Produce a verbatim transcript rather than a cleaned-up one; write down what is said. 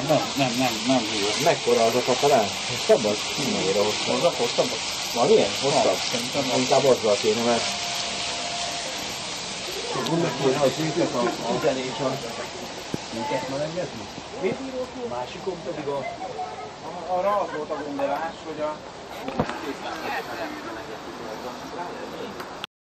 nem, nem, nem, nem hívja. Mekkora az a katalán? Hosszabb az? Mennyire hosszabb? Hosszabb, hosszabb. Van ilyen? Hosszabb? Inkább azzal kéne, mert... Úgy kéne, hogy minket a zenés a... Minket melengetni? Mit? A másikon pedig a... Arra az volt a gondolás, hogy a...